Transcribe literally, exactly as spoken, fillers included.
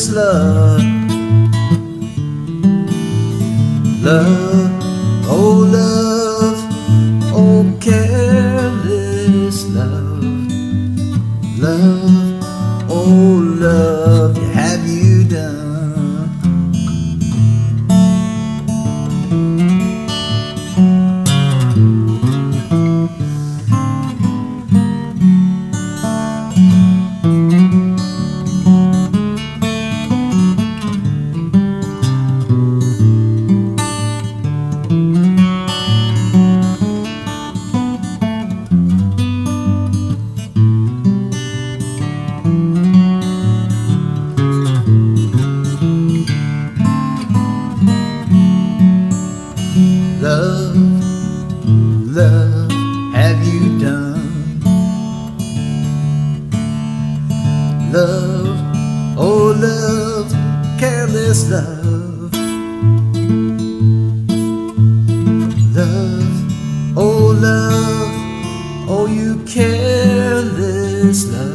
careless love. Love, oh love, oh careless love. Love, oh love, have you done? Love, love, have you done? Love, oh love, careless love. Love, oh love, oh you careless love.